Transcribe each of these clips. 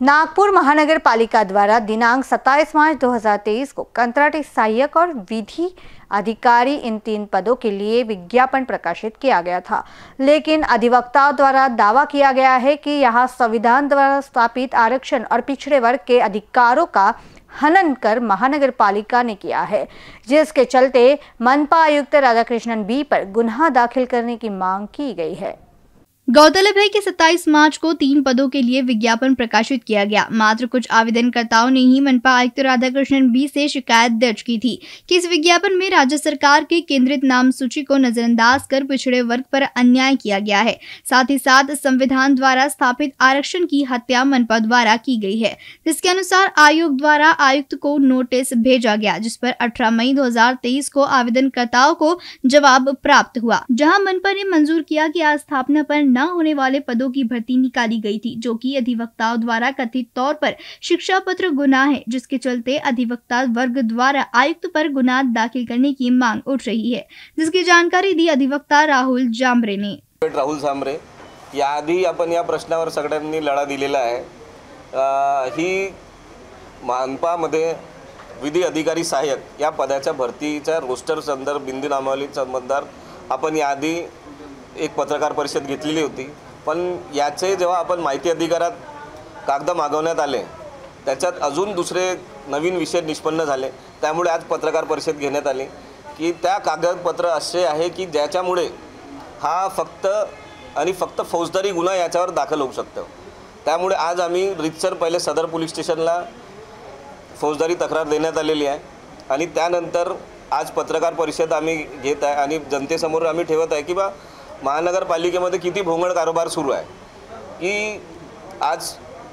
नागपुर महानगर पालिका द्वारा दिनांक 27 मार्च 2023 को कंत्राटी सहायक और विधि अधिकारी इन 3 पदों के लिए विज्ञापन प्रकाशित किया गया था, लेकिन अधिवक्ताओं द्वारा दावा किया गया है कि यहां संविधान द्वारा स्थापित आरक्षण और पिछड़े वर्ग के अधिकारों का हनन कर महानगर पालिका ने किया है, जिसके चलते मनपा आयुक्त राधाकृष्णन बी पर गुनाह दाखिल करने की मांग की गई है। गौरतलब है कि 27 मार्च को 3 पदों के लिए विज्ञापन प्रकाशित किया गया। मात्र कुछ आवेदनकर्ताओं ने ही मनपा आयुक्त राधाकृष्णन बी से शिकायत दर्ज की थी कि इस विज्ञापन में राज्य सरकार की केंद्रित नाम सूची को नजरअंदाज कर पिछड़े वर्ग पर अन्याय किया गया है। साथ ही साथ संविधान द्वारा स्थापित आरक्षण की हत्या मनपा द्वारा की गई है, जिसके अनुसार आयोग द्वारा आयुक्त को नोटिस भेजा गया, जिस पर 18 मई 2023 को आवेदनकर्ताओं को जवाब प्राप्त हुआ, जहाँ मनपा ने मंजूर किया कि आस्थापना पर न होने वाले पदों की भर्ती निकाली गई थी, जो कि अधिवक्ताओं द्वारा कथित तौर पर शिक्षा पत्र गुनाह है, जिसके चलते अधिवक्ता वर्ग द्वारा आयुक्त पर गुनाह दाखिल करने की मांग उठ रही है, जिसकी जानकारी दी अधिवक्ता राहुल जांभरे ने। राहुल जांभरे याआधी आपण या प्रश्नावर सगळ्यांनी लढा दिलेला आहे। ही मनपामध्ये विधी अधिकारी सहाय्यक या पदाच्या भरतीच्या रोस्टर संदर्भ बिंदू नामावली संबंधात आपण याआधी एक पत्रकार परिषद घेतलेली होती, पण याचे जेव्हा आपण माहिती अधिकारात कागद मागवण्यात आले त्याच्यात अजून दुसरे नवीन विषय निष्पन्न झाले, त्यामुळे आज पत्रकार परिषद घेण्यात आली की त्या कागदपत्र असे आहे की ज्याच्यामुळे हा फक्त आणि फक्त फौजदारी गुन्हा याच्यावर दाखल होऊ शकतो। त्यामुळे आज आम्ही रितसर पहिले सदर पोलीस स्टेशनला फौजदारी तक्रार देण्यात आलेली आहे आणि त्यानंतर आज पत्रकार परिषद आम्ही घेत आहे आणि जनतेसमोर आम्ही ठेवत आहे की बा महानगरपालिकेमध्ये किती भोंगळ कारभार सुरू आहे की आज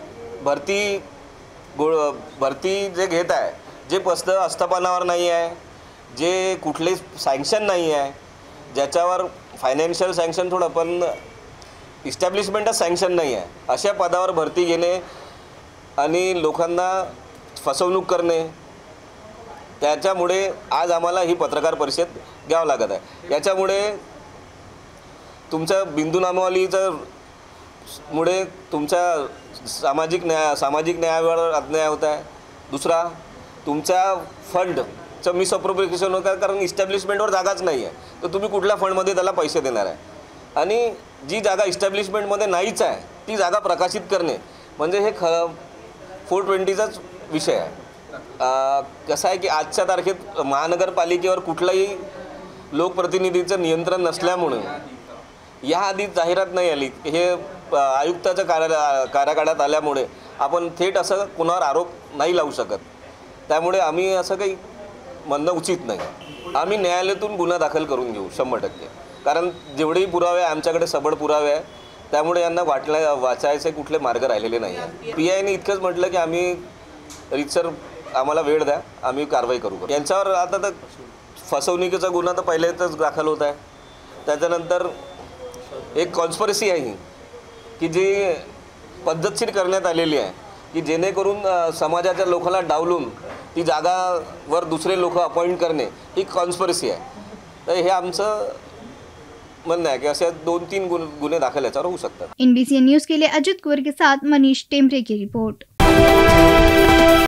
भरती जे घेत आहे, जे पद आस्थापनावर नाही आहे, जे कुठले सँक्शन नाही आहे, ज्याच्यावर फायनान्शियल सँक्शन थोडं पण इस्टॅब्लिशमेंटच सँक्शन नाही आहे, अशा पदावर भरती घेणे आणि लोकांना फसवणूक करणे, त्याच्यामुळे आज आम्हाला ही पत्रकार परिषद घ्यावं लागत आहे। याच्यामुळे तुमच्या बिंदू नामावलीचं मुळे तुमच्या सामाजिक न्यायावर अन्याय होत आहे। दुसरा तुमच्या फंडचं मिसअप्रोप्रिएशन होतं, कारण इस्टॅब्लिशमेंटवर जागाच नाही आहे, तर तुम्ही कुठल्या फंडमध्ये त्याला पैसे देणार आहे आणि जी जागा इस्टॅब्लिशमेंटमध्ये नाहीच आहे ती जागा प्रकाशित करणे म्हणजे हे 420चाच विषय आहे। कसं आहे की आजच्या तारखेत महानगरपालिकेवर कुठलाही लोकप्रतिनिधीचं नियंत्रण नसल्यामुळे याआधी जाहिरात नाही आली, हे आयुक्ताच्या कार्यकाळात आल्यामुळे आपण थेट असं कोणावर आरोप नाही लावू शकत, त्यामुळे आम्ही असं काही म्हणणं उचित नाही। आम्ही न्यायालयातून गुन्हा दाखल करून घेऊ 100%, कारण जेवढेही पुरावे आमच्याकडे सबळ पुरावे आहे, त्यामुळे यांना वाचायचे कुठले मार्ग राहिलेले नाही आहे। PIने इतकंच म्हटलं की आम्ही रितसर आम्हाला वेळ द्या, आम्ही कारवाई करू। यांच्यावर आता तर फसवणुकीचा गुन्हा तर पहिलेच दाखल होत आहे, त्याच्यानंतर एक कॉन्स्पिरसी आहे की जी पद्धतशीर करण्यात आलेली आहे की जेणेकरून समाजाच्या लोकांना डावलून ती जागावर दुसरे लोक अपॉइंट करणे ही कॉन्स्पिरसी आहे। तर हे आमचं म्हणणं आहे की असे 2-3 गुन्हे दाखल याच्यावर होऊ शकतात। NBCN न्यूज़ के लिए अजित कुंवर के साथ मनीष टेम्परे की रिपोर्ट।